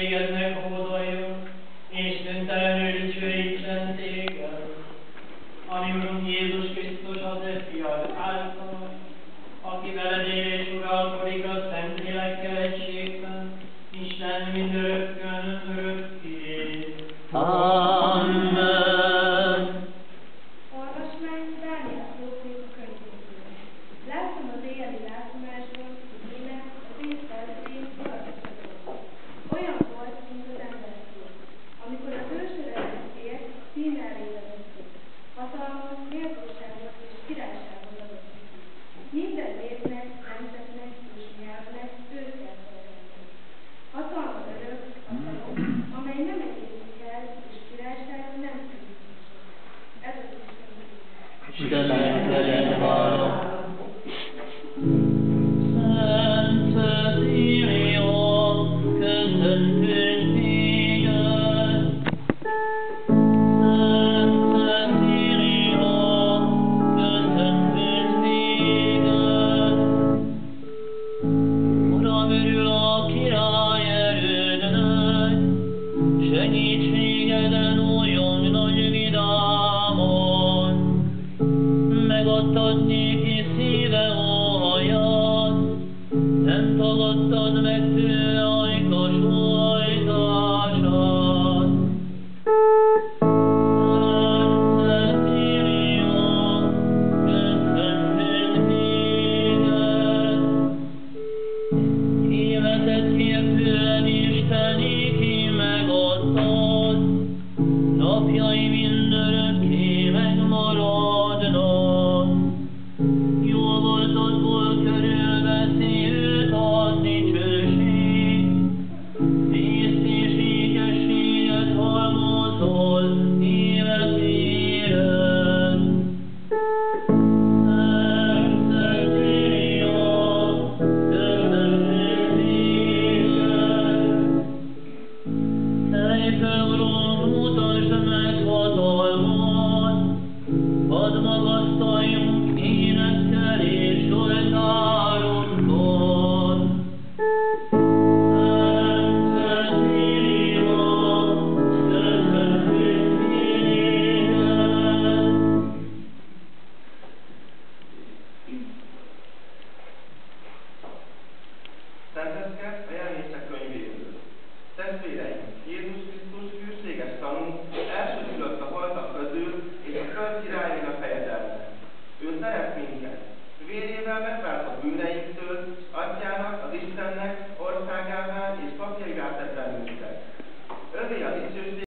téged meghódoljon, és tüntelenül dicsőítsen téged. Ami Urunk Jézus Krisztus az ő fiad által, aki veled él és uralkodik a Szentlélekkel egységben, Isten mindörökkön örökké. Amen. Hallgass meg Dániel próféta könyvéből. Láttam az éjjeli látomásban, hogy íme az én felszín valakicsadott. Olyan volt, mint az emberfél. Amikor az ősöröknek ért, színnel éledettük. Hatalmat, méltóságot és királyságot adott neki. Minden népnek, nemzetnek és nyelvnek ő kell szolgálni. Hatalma örök, hatalom, amely nem egyébként el, és királysága nem szűnik. Ez az Isten De legyen való. Szent Cecília, köszöntünk téged. Szent Cecília, köszöntünk téged. Uram, örül a király erődnek, segítségeden újjon nagy vidámon. Megadtad néki szíve óhajat, nem tagadtad meg tőle ajka sóhajtását. Szent Cecília, köszöntünk téged. Életet kértően Istenéki megadtad, napjai mindörökké megmaradnak. Jó voltadból körülveszi őt a dicsőség, tisztességességet halmozol életére. Szent Cecília, köszöntünk téged. Telj fel, Uram, mutasd meg hatalmad, hadd magasztaljunk énekkel és zsoltárunkkal. Szent Cecília, köszöntünk téged. Szentecke a Jelenések könyvéből. Testvéreim, Jézus Krisztus hűséges tanú, elsőszülött a holtak közül, és a föld királyainak fejedelme. Ő szeret minket. Vérével megváltott bűneinktől, Atyának, az Istennek, országává és papjaivá tett bennünket. Övé a dicsőség,